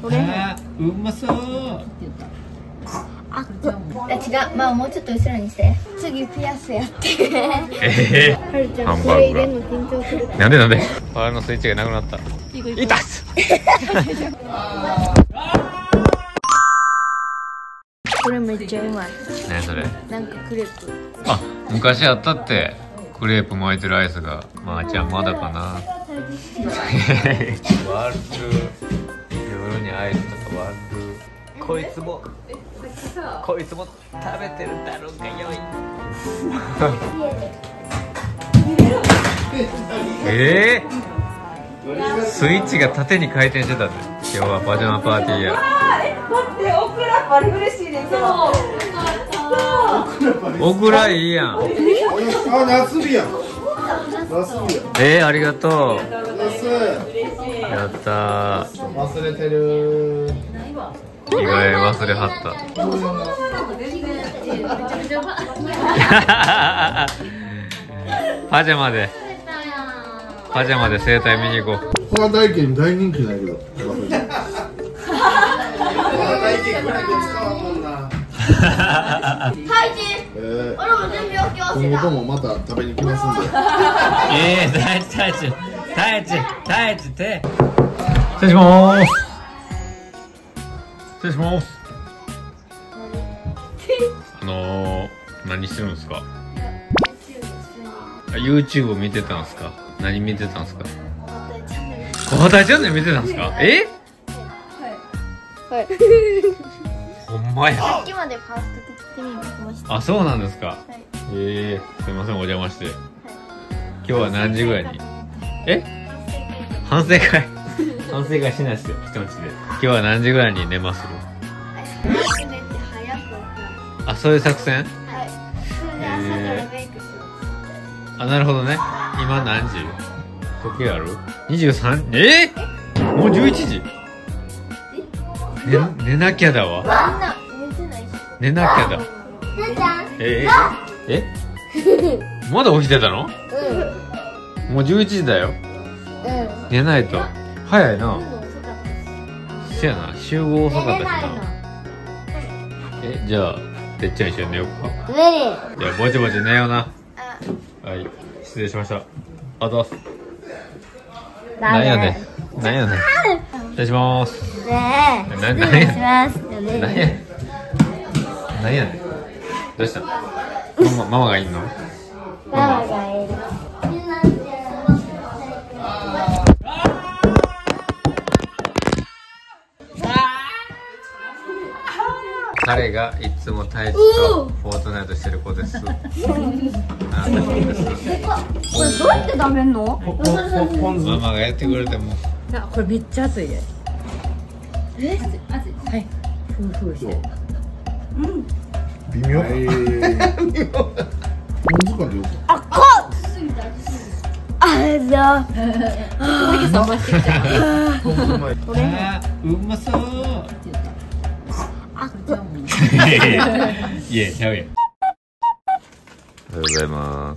これうまそう。 あ、違う、まあもうちょっと後ろにして。次ピアスやって。はるちゃん、これ入れるの緊張する。 なんでパワーのスイッチがなくなった。いたっす。 これめっちゃうまい。 何それ。 なんかクレープ。 あ、昔あったって。クレープ巻いてるアイスが。まーちゃんまだかな。ワールド。夜にアイスとかワールド。こいつも食べてるだろうがよい。スイッチが縦に回転してたんで、今日はパジャマパーティーや。 待って、オクラバリ嬉しいね。 オクラいいやん。 あ、夏日やん。 ありがとう。やったー。 忘れてる。 着替え忘れはった。パジャマで整体見に行こう。 ここは大家に大人気だけど。大家ぐらいで使わんもんな。俺も準備を今日もまた食べに来ますんで。 大地手。失礼します。失礼します。何してるんですか。YouTube を見てたんですか。何見てたんですか。小畑チャンネル見てたんですか。 はい。 ほんまや。 さっきまでファースト的に見てました。 あ、そうなんですか。 はい。 すみません、お邪魔して。今日は何時ぐらいに。反省会。反省会しないですよ、人んちで。今日は何時ぐらいに寝ます。あ、そういう作戦。あ、なるほどね。今何時。時計ある。23。もう11時。寝なきゃだわ。寝なきゃだ。まだ起きてたの。もう11時だよ。寝ないと。早いな。せやな、集合遅かったしな。じゃあてっちゃん一緒に寝ようか。じゃあぼちぼち寝ような。はい、失礼しました。あざっす。なんやねん。失礼します。なんやねん。どうした。ママがいんの。ママがいる。彼がいつも太一とフォートナイトしてる子です。あなたです。これどうやって食べんの？ ママがやってくれても。 これめっちゃ熱いで。熱い。はい。ふうふうして。 微妙。あ、こうまそう。いや、ちゃうやん。おはようございます。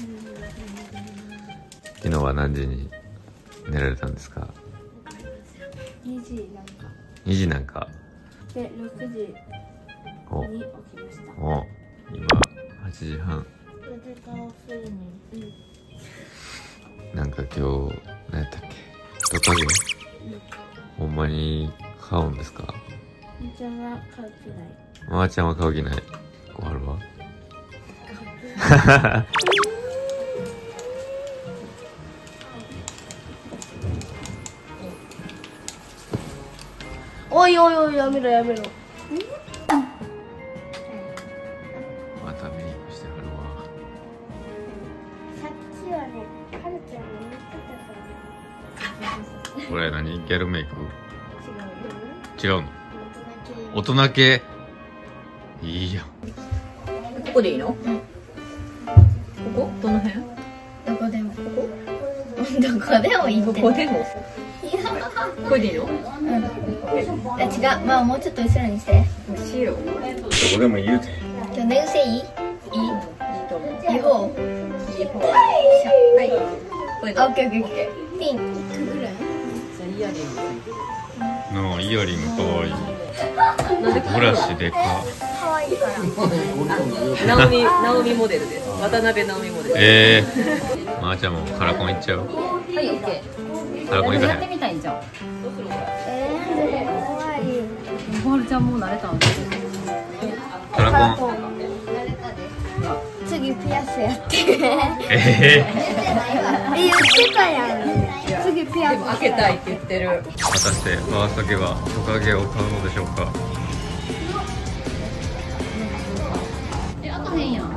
昨日は何時に寝られたんですか。 2時なんか。 2時なんか。 で、6時に起きました。 今8時半。なんか今日何やったっけ。トカゲ。ほんまに飼うんですか。まーちゃんは買う気ない。小春は。 おいおいおい、やめろやめろ。 またメイクしてはるわ。 さっきはね、はるちゃんが言ってたから。 これ何。ギャルメイク。違うの。大人系。いいやん。 ここでいいの？ここ？どの辺？ どこでも。ここ？どこでもいいって。 ここでも。これでいいの？ 違う、まあもうちょっと後ろにして。 後ろ。 どこでも言うて。 今日寝癖いい？いいと思う。 いい方？ いい方。はい。これオッケーオッケーオッケー。ピン1個ぐらい？ イヤリングついてる。 のイヤリングかわいい。ブラシでか。 可愛いから。 ナオミモデルです。渡辺直美モデル。 まーちゃんもカラコンいっちゃう。 はい、オッケカラコンいー。 かへん。 やってみたいんじゃん。 怖い。 小春ちゃんもう慣れたんですよ。 カラコン。 慣れたで。次ピアスやって。言ってたやん。次ピアス。 開けたいって言ってる。 果たしてファースト家はトカゲを買うのでしょうか。 あとへんやん。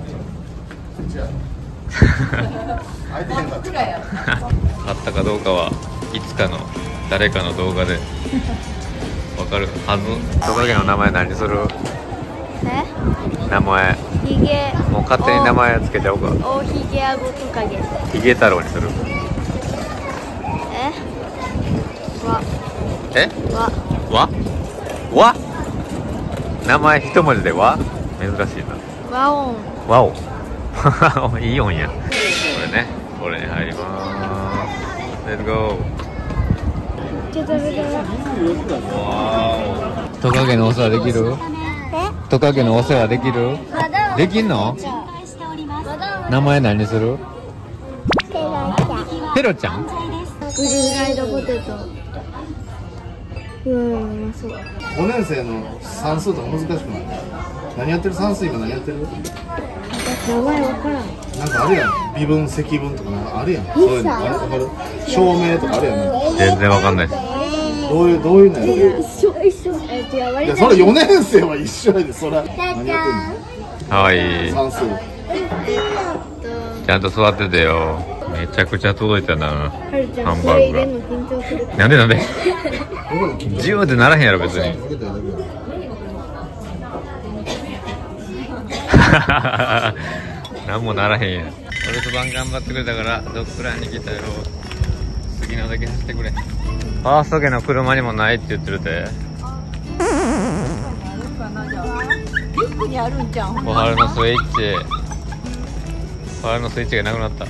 相手変だった買ったかどうかはいつかの誰かの動画でわかるはず。トカゲの名前何する？名前。 ヒゲ。 もう勝手に名前つけちゃおうか。 大ヒゲアゴトカゲ。 ヒゲ太郎にする。わ名前一文字でわ。珍しいな。 ワオン。 わおいい音や。これね、これに入りまーす。レッツゴー。わお。トカゲのお世話できる？トカゲのお世話できる？できんの？名前何する？ペロちゃん。 グリーンライドポテト。うまそう。 5年生の算数とか難しくない？何やってる？算数今何やってる？ 名前わからん。 なんかあるやん、微分積分とかなんかあるやん。そういうのある？わかる？証明とかあるやん。 全然わかんないです。 どういうのやる？ 一緒。 いや、それ4年生は一緒やで、それ。何やってんの？ かわいい。 算数。 ちゃんと座っててよ。めちゃくちゃ届いたな。ハンバーグが。なんでジューってならへんやろ別に。なんもならへんやん。俺と晩頑張ってくれたからドッグランに来たよ。好きなだけ走ってくれ。ファースト家の車にもないって言ってるて。 リュックにあるんじゃん。 小春のスイッチ。小春のスイッチがなくなった。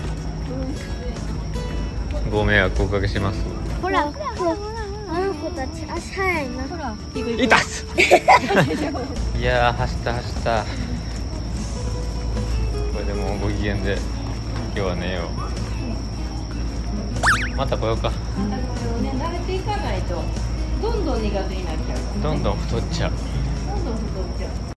ご迷惑おかけします。 ほら、あの子たち足早いな。ほら、 いたっすいやー走った。これでもうご機嫌で今日は寝よう。また来ようか。 慣れていかないとどんどん苦手になっちゃう。 どんどん太っちゃう。 どんどん太っちゃう。